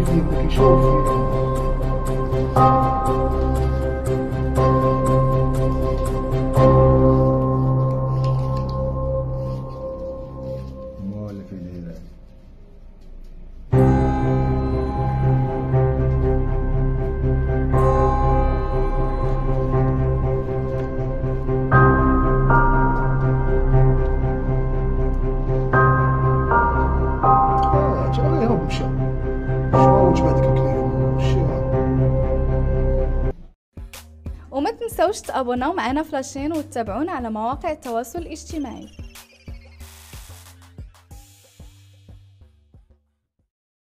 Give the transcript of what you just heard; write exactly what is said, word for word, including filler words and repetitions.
شوفي بدك شوفي. مالك الليلة اه جاي هم شو شو وجبتك اليوم شو. وما تنسوش تابوناو معنا فلاشين وتتابعونا على مواقع التواصل الاجتماعي.